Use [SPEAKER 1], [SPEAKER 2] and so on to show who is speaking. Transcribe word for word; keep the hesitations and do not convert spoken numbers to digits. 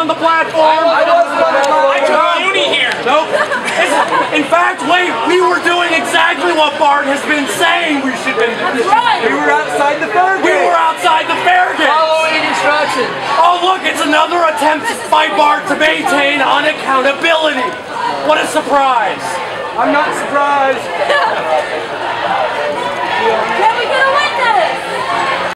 [SPEAKER 1] on the platform.
[SPEAKER 2] I wasn't on the platform.
[SPEAKER 1] I took Looney here. Nope. In fact, wait, we were doing exactly what Bart has been saying we should be doing.
[SPEAKER 2] Right. We were outside the fair gate.
[SPEAKER 1] We were outside the fair gate.
[SPEAKER 2] Following instructions.
[SPEAKER 1] Oh look, it's another attempt by Bart to maintain unaccountability. What a surprise.
[SPEAKER 2] I'm not surprised.